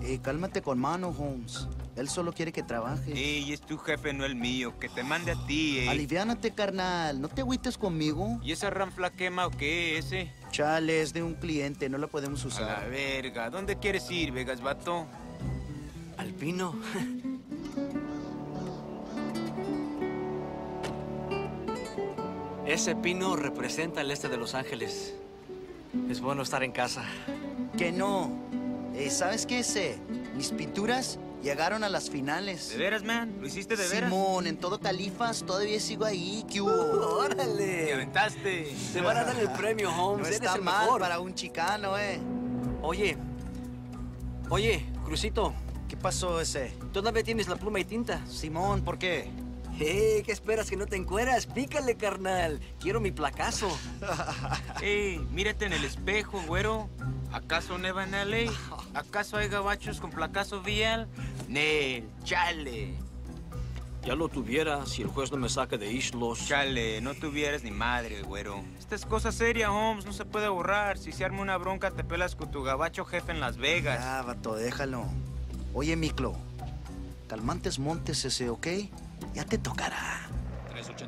Cálmate con mano, Holmes. Él solo quiere que trabajes. Ey, es tu jefe, no el mío. Que te mande a ti, Aliviánate, carnal. No te agüites conmigo. ¿Y esa ranfla quema o qué, ese? Chale, es de un cliente. No la podemos A usar. la verga. ¿Dónde quieres ir, Vegas, vato? ¿Al pino? Ese pino representa el este de Los Ángeles. Es bueno estar en casa. Que no. ¿Sabes qué, ese? Mis pinturas llegaron a las finales. ¿De veras, man? ¿Lo hiciste de veras? Simón, en todo Califas todavía sigo ahí. ¿Qué hubo? ¡Órale! ¡Te aventaste! Te van a dar el premio, Holmes. No Eres está el mal mejor. para un chicano, Oye, Crucito, ¿Qué pasó, ese? ¿todavía tienes la pluma y tinta? Simón, ¿por qué? ¿Qué esperas que no te encueras? Pícale, carnal. Quiero mi placazo. Ey, mírate en el espejo, güero. ¿Acaso neva en LA? ¿Acaso hay gabachos con placazo vial? Nel, chale. Ya lo tuviera si el juez no me saca de Islos. Chale, no tuvieras ni madre, güero. Esta es cosa seria, Holmes, no se puede borrar. Si se arma una bronca, te pelas con tu gabacho jefe en Las Vegas. Ya, vato, déjalo. Oye, Miclo, calmantes montes ese, ¿ok? Ya te tocará.